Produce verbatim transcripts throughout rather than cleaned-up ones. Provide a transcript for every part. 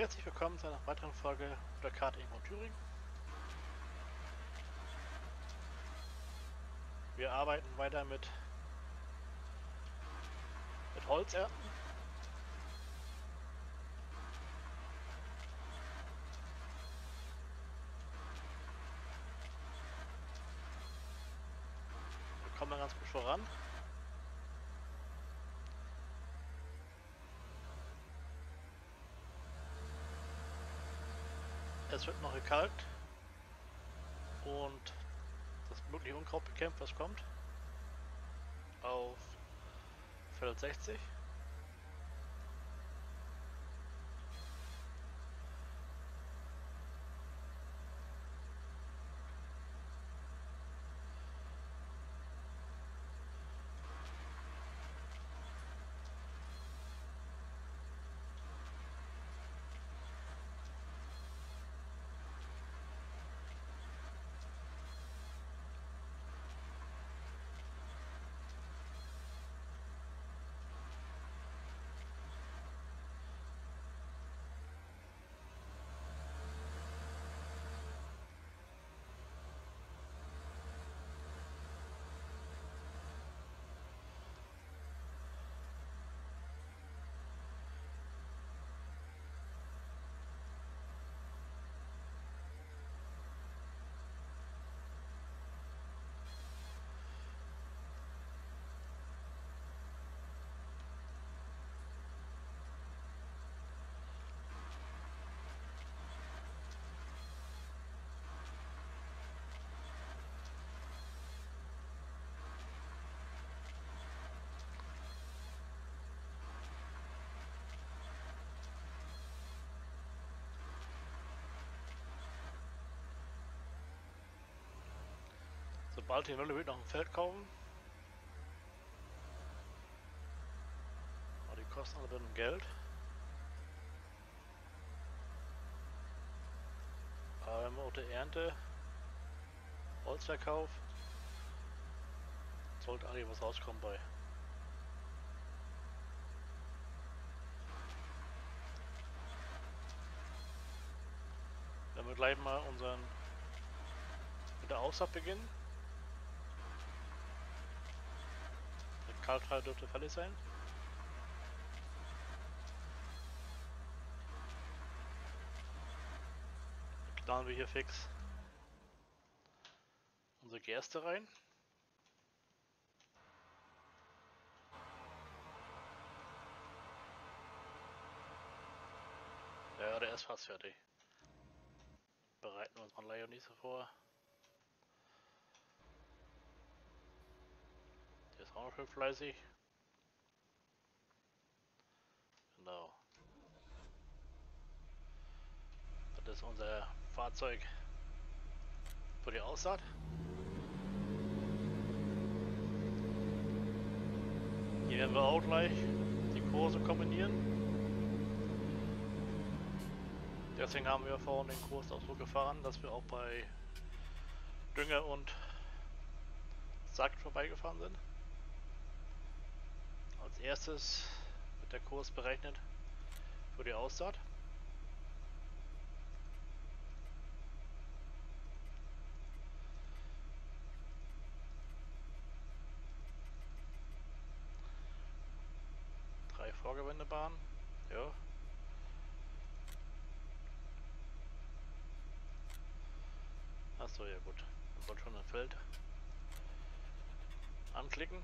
Herzlich willkommen zu einer weiteren Folge der Karte Ingwer Thüringen. Wir arbeiten weiter mit, mit Holzernten. Wir kommen da ganz gut voran. Es wird noch gekalkt und das mögliche Unkraut bekämpft, was kommt, auf Feld sechzig. Sobald die Welle wird noch ein Feld kaufen. Aber die kosten alle dann Geld. Aber wenn wir unter Ernte, Holzverkauf, sollte eigentlich was rauskommen bei. Wenn wir gleich mal unseren mit der Aussaat beginnen. Der Kaltfrei dürfte fällig sein. Dann knallen wir hier fix unsere Gerste rein. Ja, der ist fast fertig. Bereiten wir uns mal Leih und nicht so vor. Der ist auch noch schön fleißig. Genau. Das ist unser Fahrzeug für die Aussaat. Hier werden wir auch gleich die Kurse kombinieren. Deswegen haben wir vorhin den Kurs auch so gefahren, dass wir auch bei Dünger und Sack vorbeigefahren sind. Als erstes wird der Kurs berechnet für die Aussaat. Drei Vorgewendebahnen, ja. Achso, ja gut. Man sollte schon ein Feld anklicken.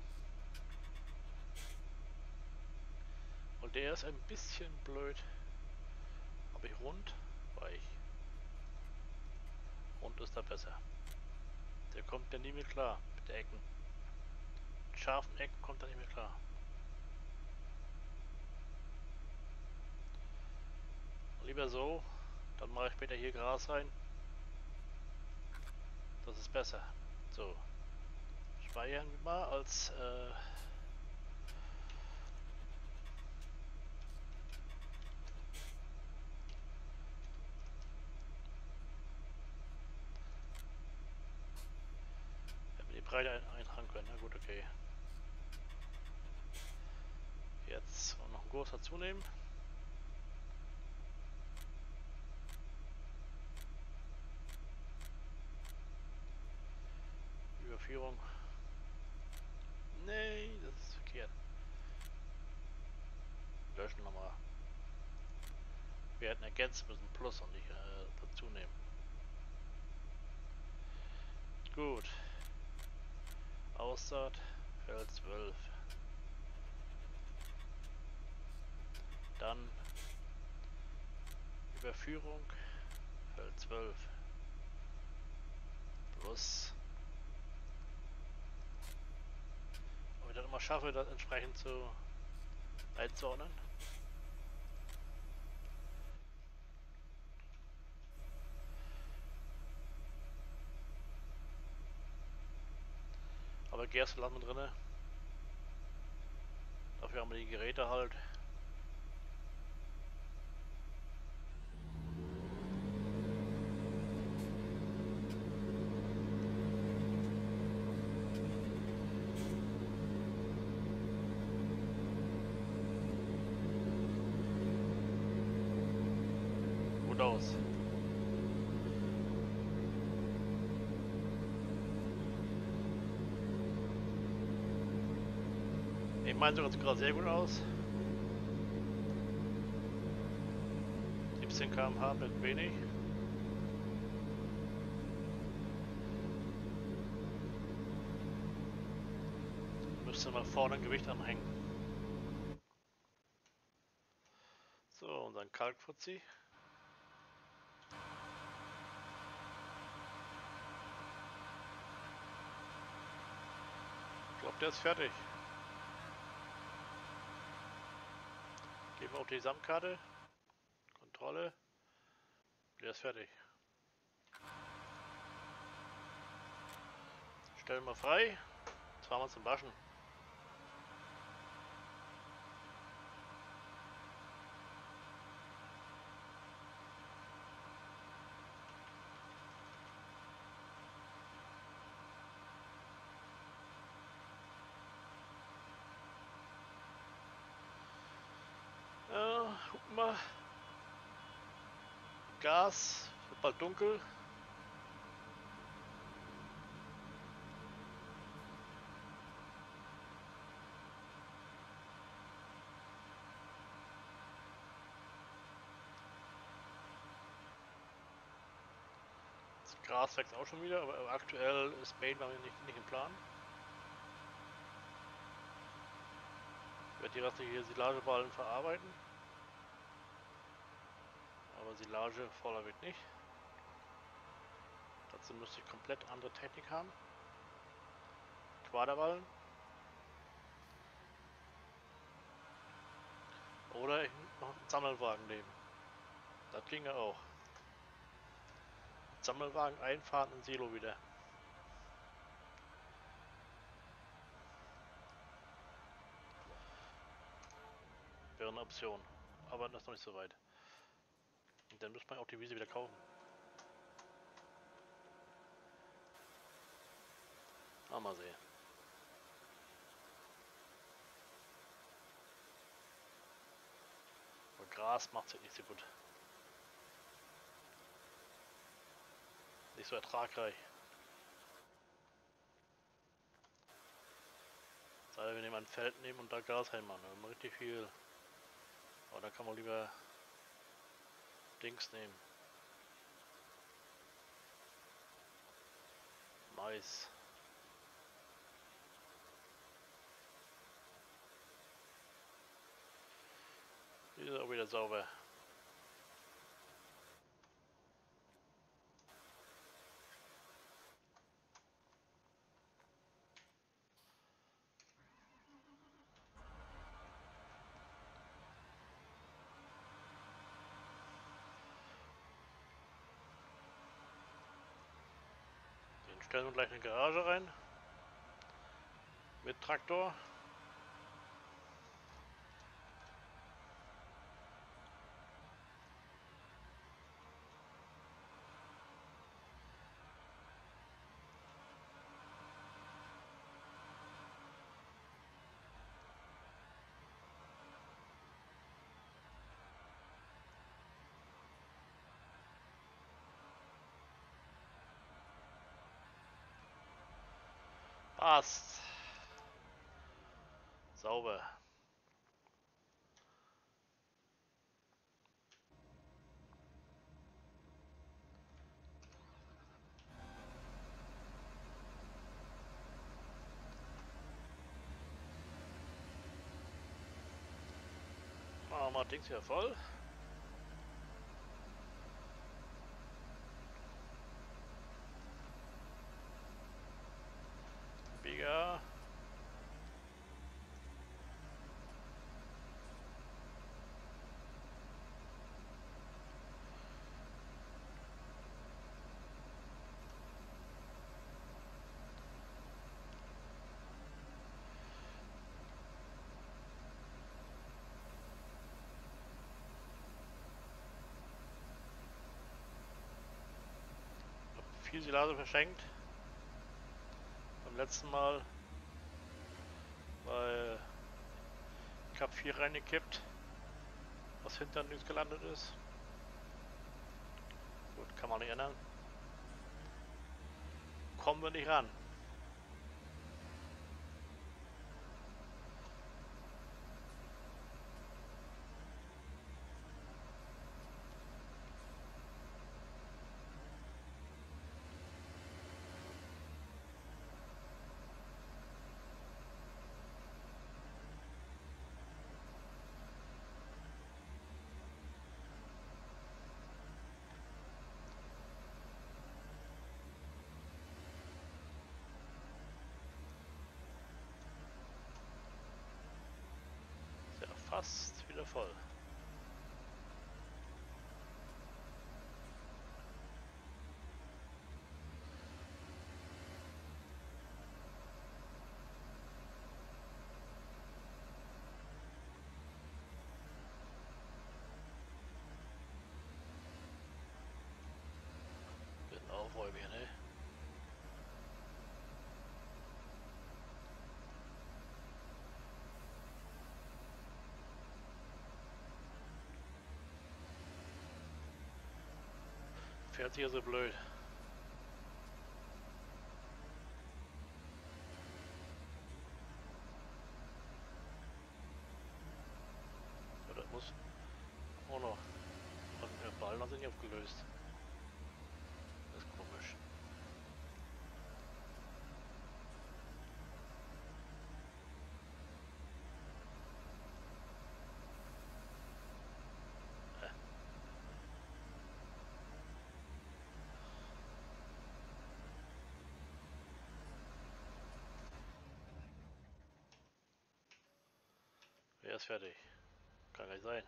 Und der ist ein bisschen blöd. Habe ich rund? Weich. Rund ist da besser. Der kommt ja nie mehr klar mit der Ecken. Mit scharfen Ecken kommt er nicht mehr klar. Lieber so, dann mache ich später hier Gras rein. Das ist besser. So. Speichern wir mal als äh, die Breite ein eintragen können. Na gut, okay. Jetzt noch einen Kurs dazu nehmen. Überführung. Nee, das ist verkehrt. Löschen nochmal. Wir hätten ergänzen müssen Plus und nicht äh, dazu nehmen. Gut. Aussaat, Feld zwölf. Dann Überführung, Feld zwölf. Plus. Ob ich das immer schaffe, das entsprechend zu einzuordnen. Aber Gerste lassen wir drinne. Dafür haben wir die Geräte halt. Gut aus. Ich meine sogar gerade sehr gut aus. siebzehn Kilometer pro Stunde mit wenig. Müsste mal vorne ein Gewicht anhängen. So, unseren Kalkfuzzi. Ich glaube, der ist fertig. Gehen wir auf die Gesamtkarte. Kontrolle. Der ist fertig. Stellen wir frei. Jetzt fahren wir zum Waschen. Ja, gucken wir. Gas. Wird bald dunkel. Das Gras wächst auch schon wieder, aber aktuell ist Bait bei mir nicht, nicht im Plan. Ich werde die restlichen Silageballen verarbeiten. Aber Silage voller wird nicht. Dazu müsste ich komplett andere Technik haben. Quaderballen. Oder ich noch einen Sammelwagen nehmen. Das ginge auch. Sammelwagen einfahren und Silo wieder. Wäre eine Option. Aber das ist noch nicht so weit. Und dann müsste man auch die Wiese wieder kaufen. Ah, mal sehen. Aber Gras macht sich nicht so gut. Nicht so ertragreich. Sei denn, wir nehmen ein Feld nehmen und da Gas reinmachen. Dann haben wir richtig viel. Aber da kann man lieber Dings nehmen. Mais. Die ist auch wieder sauber. Den stellen wir gleich in eine Garage rein. Mit Traktor. Passt. Sauber. Machen wir Dings hier voll. Bigger. Viel Silage verschenkt. Beim letzten Mal. Weil ich habe viel reingekippt. Was hinter nichts gelandet ist. Gut, kann man nicht ändern. Kommen wir nicht ran. Ist ja fast wieder voll. Genau, wollen wir, ne? Fährt hier so blöd. Ja, das muss auch noch. Und der Ball hat sich nicht aufgelöst. Das ist komisch. Äh. Wer ist fertig? Kann gar nicht sein.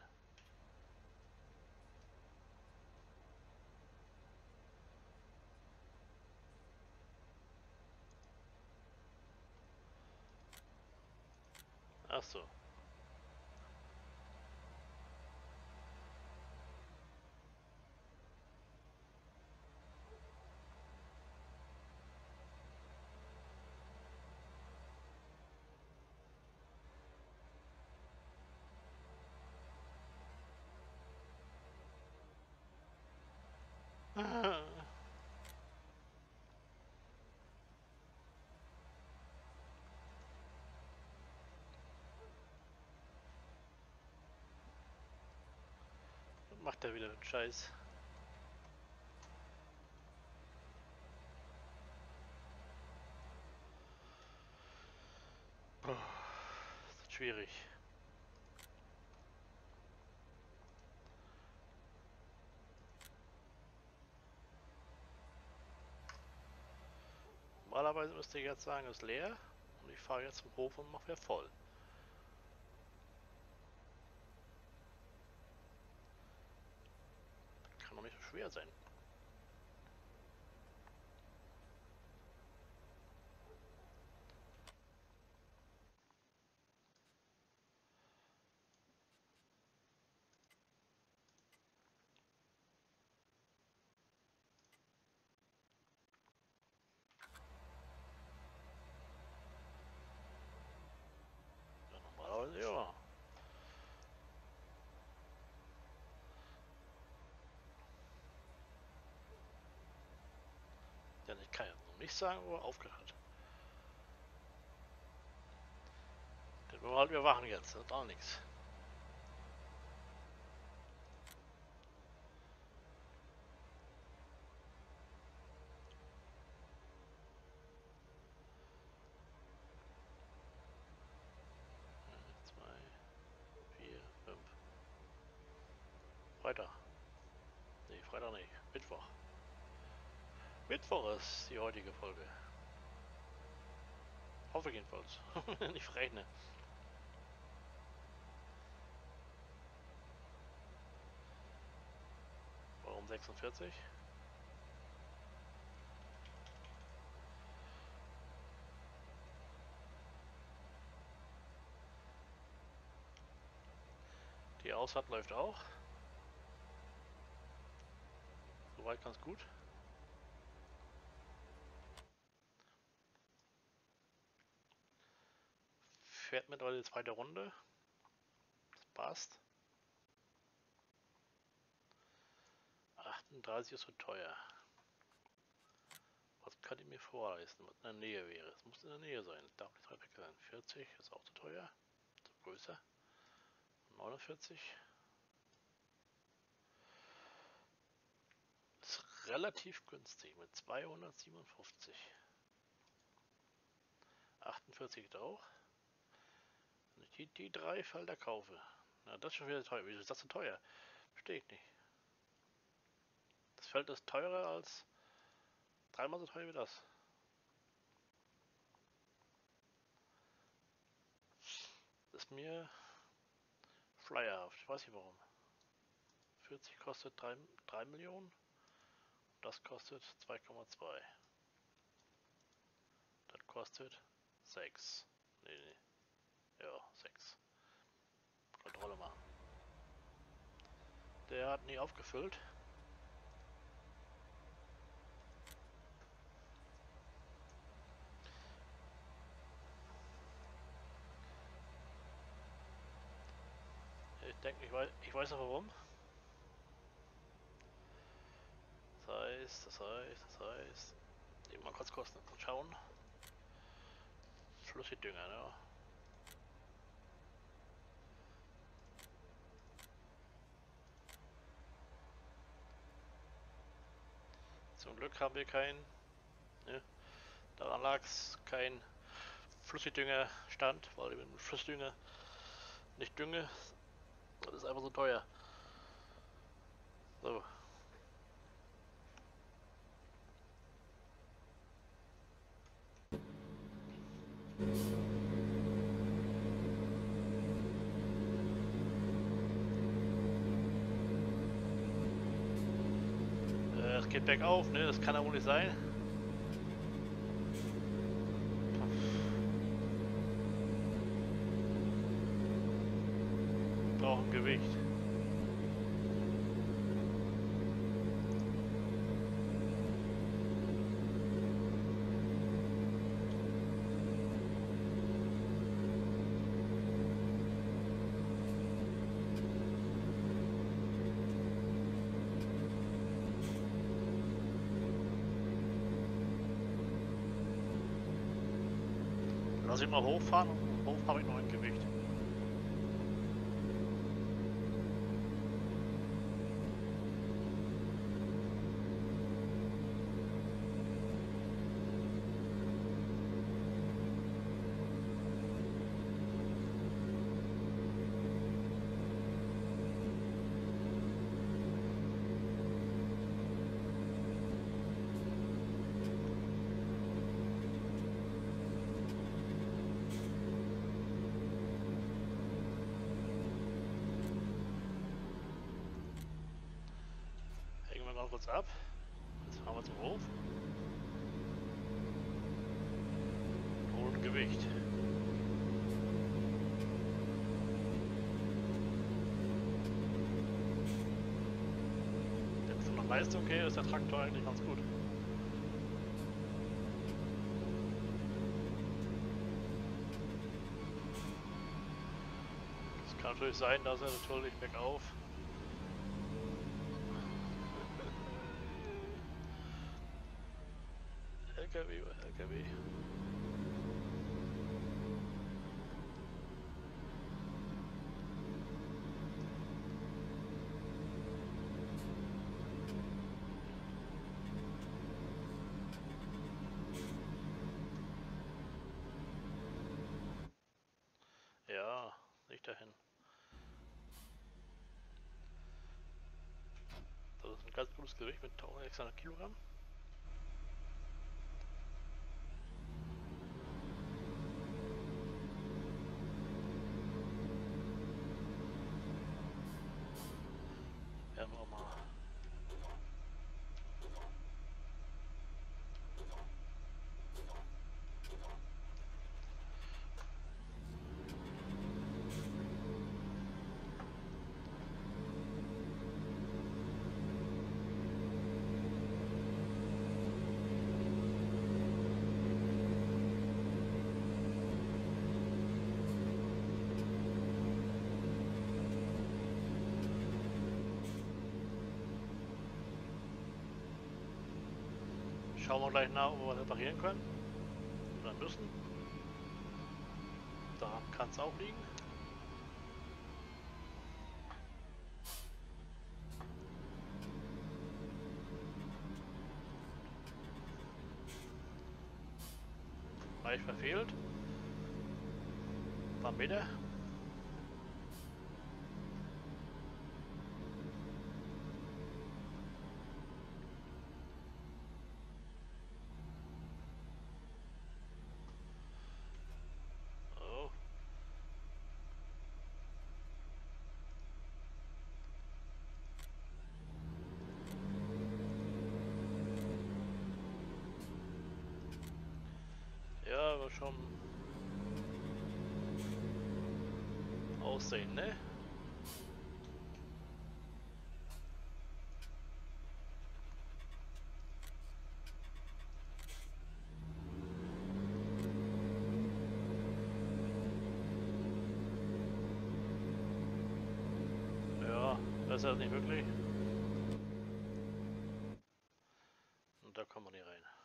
Ach so. Was macht er wieder den Scheiß? Puh, das ist schwierig. Normalerweise müsste ich jetzt sagen, ist leer. Und ich fahre jetzt zum Hof und mache wieder voll. Kann doch nicht so schwer sein. Ja, normalerweise ja. Denn ich kann ja noch nicht sagen, wo er aufgehört hat. Nur halt, wir machen jetzt, das ist auch nichts. Zwei, vier, fünf. Freitag. Nee, Freitag nicht. Mittwoch. Mittwoch ist die heutige Folge. Hoffe ich jedenfalls. Nicht rechne. Warum sechsundvierzig? Die Ausfahrt läuft auch. Soweit ganz gut. Fährt mittlerweile die zweite Runde. Das passt. achtunddreißig ist so teuer. Was kann ich mir vorleisten, was in der Nähe wäre? Es muss in der Nähe sein. Es darf nicht weit weg sein. vierzig ist auch zu teuer. Zu größer. neunundvierzig. Ist relativ günstig mit zweihundertsiebenundfünfzig. achtundvierzig geht auch. Wenn ich die, die drei Felder kaufe. Na, das ist schon wieder teuer. Wieso ist das so teuer? Verstehe ich nicht. Das Feld ist teurer als dreimal so teuer wie das. Das ist mir schleierhaft. Ich weiß nicht warum. vierzig kostet drei Millionen. Das kostet zwei Komma zwei. Das kostet sechs. Nee, nee. Ja, sechs. Kontrolle machen. Der hat nie aufgefüllt. Ich denke, ich weiß, ich weiß auch warum. Das heißt, das heißt, das heißt. Eben mal kurz kosten und schauen. Flüssigdünger, ne? Zum Glück haben wir keinen. Ne? Daran lag es kein Flüssigdüngerstand, weil ich mit Flüssigdünger nicht dünge. Das ist einfach so teuer. So. Äh, es geht bergauf, ne? Das kann ja wohl nicht sein. Wir brauchen Gewicht. Lass ich mal hochfahren und hoch habe ich noch ein Gewicht. Kurz ab. Jetzt fahren wir zum Hof. Und holen Gewicht. Jetzt von der Leistung her ist der Traktor eigentlich ganz gut. Es kann natürlich sein, dass er natürlich bergauf L K W, L K W. ich dahin? Das ist ein ganz gutes Gewicht mit eintausendsechshundert Kilogramm. Werden wir auch mal. Schauen wir gleich nach, ob wir reparieren können. Oder müssen. Daran kann es auch liegen. Reich verfehlt. Ein paar Meter. Oh. Ja, wird schon aussehen, ne? Ja, besser nicht wirklich. Und da kommen wir nicht rein.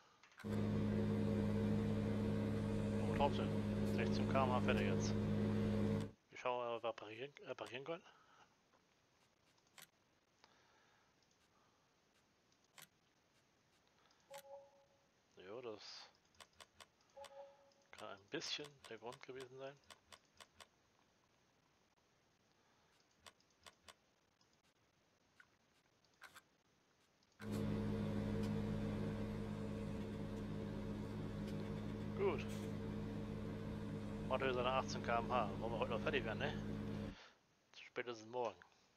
Oh, trotzdem. sechzehn Kilometer pro Stunde fertig jetzt. Wir schauen, ob wir reparieren, reparieren können. Ja, das kann ein bisschen der Grund gewesen sein. Gut. Macht er seine achtzehn Kilometer pro Stunde. Wollen wir heute noch fertig werden, ne? Spätestens morgen.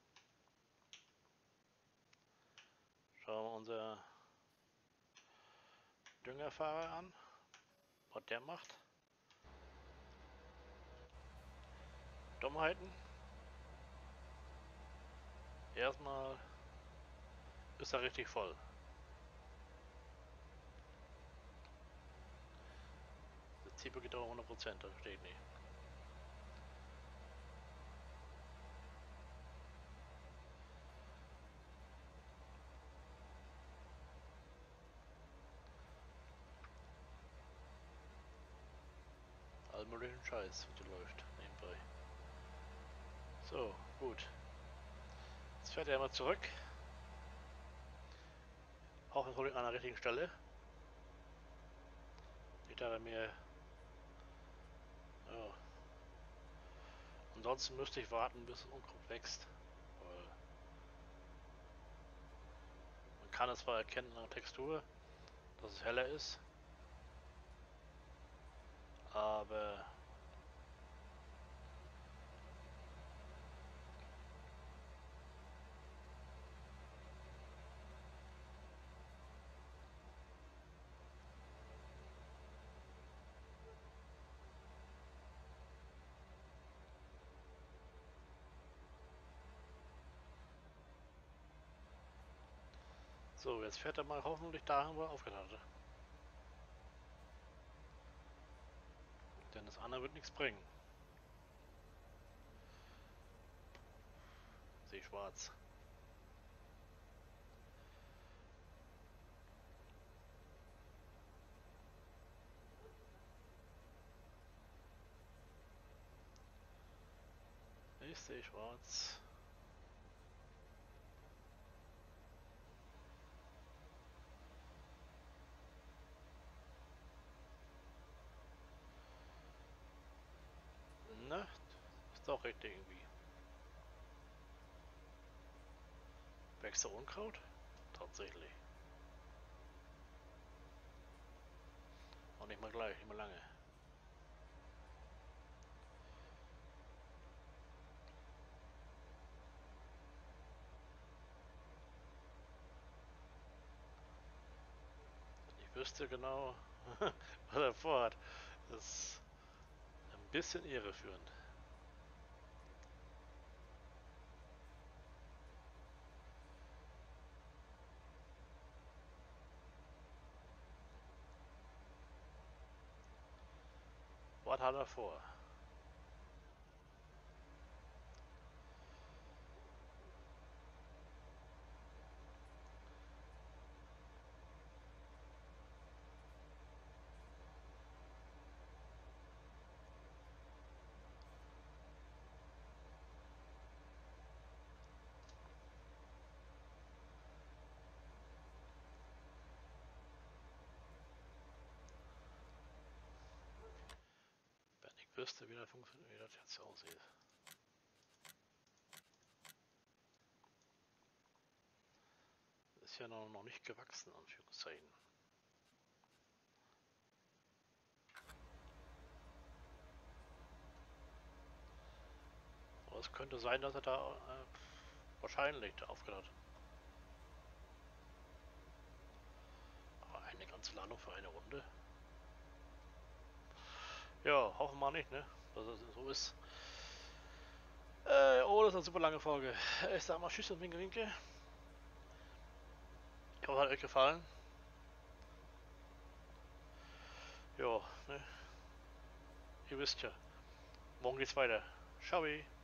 Schauen wir unser Düngerfahrer an, was der macht. Dummheiten. Erstmal ist er richtig voll. Das Ziel geht auch hundert Prozent, das steht nicht. All möglichen Scheiß, was hier läuft nebenbei. So, gut. Jetzt fährt er mal zurück. Auch an der richtigen Stelle. Nicht, dass er mir. Ja. Ansonsten müsste ich warten, bis Unkraut wächst. Weil man kann es zwar erkennen an der Textur, dass es heller ist. Aber so, jetzt fährt er mal hoffentlich dahin, wo er aufgehört hatte. Denn das andere wird nichts bringen. Sehe schwarz. Ich sehe schwarz. Na, ist doch auch richtig irgendwie. Wächst da Unkraut? Tatsächlich. Auch nicht mal gleich, nicht mal lange. Ich wüsste genau, was er vorhat. Das ist ein bisschen irreführend. Was hat er vor? Wenn ich wüsste, wie das funktioniert, wie das jetzt aussieht. Ist ja noch, noch nicht gewachsen, Anführungszeichen. Aber es könnte sein, dass er da äh, wahrscheinlich aufgehört hat. Aber eine ganze Ladung für eine Runde? Ja, hoffen wir nicht, ne? Dass es so ist. Äh, oh, das ist eine super lange Folge. Ich sag mal Tschüss und Winke Winke. Ich hoffe, es hat euch gefallen. Ja, ne? Ihr wisst ja. Morgen geht's weiter. Ciao.